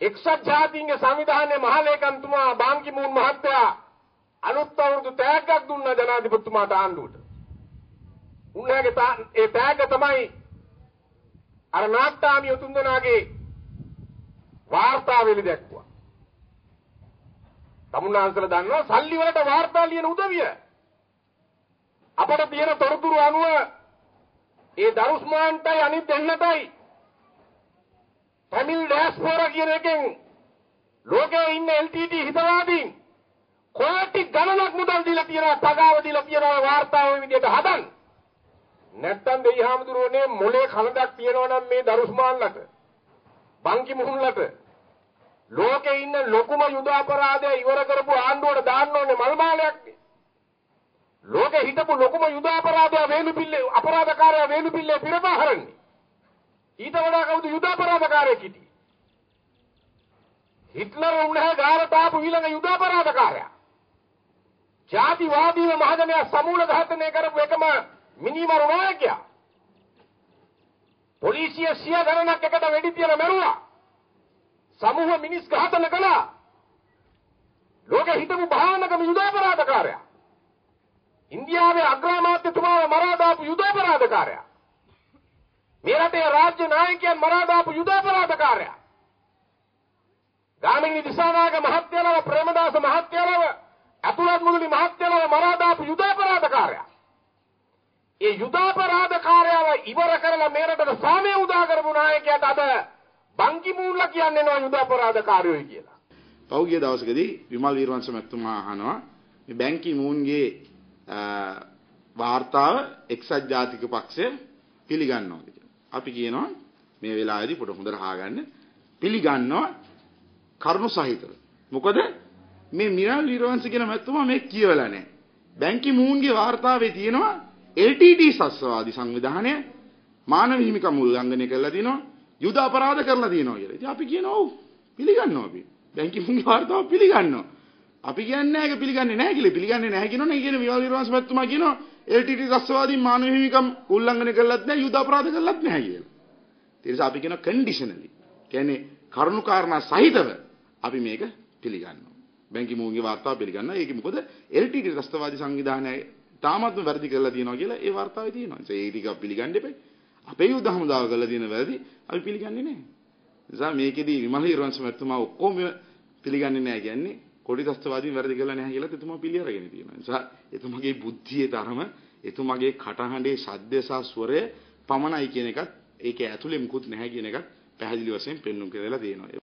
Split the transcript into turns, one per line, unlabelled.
එක්සත් ජාතීන්ගේ සංවිධානයේ මහලේකම්තුමා බාන් කි මූන් මහත්තයා අලුත් අවුරුදු තෑග්ගක් දුන්නා ජනාධිපතිතුමාට ආණ්ඩුවට. උන්වහන්ගේ ඒ තෑග්ග තමයි අර නාට්‍යාමිය තුන්දෙනාගේ වාර්තාවෙලි දැක්වුවා. තමුන්නාන්සලා දන්නවා සල්ලි වලට වාර්තා ලියන උදවිය. අපට තියෙන තොරතුරු අනුව ඒ දරුස්මාන්ටයි අනිත් දෙන්නටයි තමිල් ඩයස්පෝරා කියන එකෙන් ලෝකයේ ඉන්න LTT හිතවාදීන් කෝටි ගණනක් මුදල් දීලා තියෙනවා, පගාව දීලා තියෙනවා වාර්තාව මේ විදිහට හදන්න. නැත්තම් දෙයි හාමුදුරුවනේ මොලේ කලදක් තියෙනවා නම් මේ දරුස්මාන්ලට බංකි මුහුන්ලට ලෝකේ ඉන්න ලොකුම යුද අපරාධය ඉවර කරපු ආණ්ඩුවට දාන්න ඕනේ මල් මාලයක්නේ. ලෝකේ හිටපු ලොකුම යුද අපරාධය වේලුපිල්ලේ අපරාධකාරයා වේලුපිල්ලේ පිරපහරන්නේ. ඊට වඩා කවුද යුද අපරාධකාරයෙක් හිටියේ? හිට්ලර් උන්වහන්සේ ගාවට ආපු ඊළඟ යුද අපරාධකාරයා. ජාතිවාදීව මහජනයා සමූල ඝාතනය කරපු එකම මිනිමරු නායකයා. පොලිසිය සිය ගණනක් එකට වෙඩි තියලා මැරුවා. සමූහ මිනිස් ඝාතන කළා. ලෝකෙ හිටපු භයානකම යුද අපරාධකාරයා. ඉන්දියාවේ අග්‍රාමාත්‍යතුමාව මරා දාපු යුද අපරාධකාරයා. මේ රටේ රාජ්‍ය නායකයන් මරා දාපු යුද අපරාධකාරයා. ගාමිණී දිසානායක මහත්තයාලව ප්‍රේමදාස මහත්තයාලව අතුලත් මුදලි මහත්තයාලව මරා දාපු යුද අපරාධකාරයා. ඒ යුද අපරාධකාරයව ඉවර කරලා මේ රටට සාමය උදා කරපු නායකයාට අද බංකි මූන්ලා කියන්නේ නෝ යුද අපරාධකාරයෝයි කියලා.
පෞගිය දවසකදී විමල් වීරවංශ මැතිතුමා අහනවා මේ බංකි මූන්ගේ වාර්තාව එක්සත් ජාතික පක්ෂය පිළිගන්නවද කියලා. අපි කියනවා මේ වෙලාවේදී පොඩ හොඳට අහගන්න පිළිගන්නවා කරුණු සහිතව. මොකද මේ මිරල් වීරවංශ කියන මැතිතුමා මේ කියවලා නැහැ. බංකි මූන්ගේ වාර්තාවේ තියෙනවා LTT සස්වාදී සංවිධානය මානව හිමිකම් උල්ලංඝනය කරලා දිනවා යුද අපරාධ කරලා දිනවා කියලා. ඉතින් අපි කියනවා ඔව් පිළිගන්නවා අපි. බැංකි මුංගේ වාර්තාව පිළිගන්නවා. අපි කියන්නේ නැහැ ඒක පිළිගන්නේ නැහැ කියලා. පිළිගන්නේ නැහැ කියනෝනේ. ඒ කියන්නේ විමල් වීරවංශ මහත්මයා කියනවා LTT රස්වාදී මානව හිමිකම් උල්ලංඝනය කරලත් නැහැ යුද අපරාධ කරලත් නැහැ කියලා. ඒ නිසා අපි කියනවා කන්ඩිෂනලි. කියන්නේ කරුණු කාරණා සහිතව අපි මේක පිළිගන්නවා. බැංකි මුංගේ වාර්තාව පිළිගන්නවා. ඒක මොකද LTT රස්වාදී සංවිධානය තාමත්ම වැරදි කරලා තියෙනවා කියලා ඒ වාර්තාවේ තියෙනවා. ඒ ටික පිළිගන්න එපා. අපේ යුද හමුදාව කරලා තියෙන වැරදි අපි පිළිගන්නේ නැහැ. නිසා මේකෙදී විමල් වීරවංශ මහත්මයා ඔක්කොම පිළිගන්නේ නැහැ කියන්නේ කොටි ත්‍ස්තවාදීන් වැරදි කරලා නැහැ කියලා එතුමා පිළි අරගෙන තියෙනවා. නිසා එතුමාගේ බුද්ධියේ තරම එතුමාගේ කටහඬේ ශබ්දය සහ ස්වරය පමණයි කියන එකත් ඒකේ ඇතුලේ මුකුත් නැහැ කියන එකත් පැහැදිලි වශයෙන් පෙන්වන්න කියලා තියෙනවා.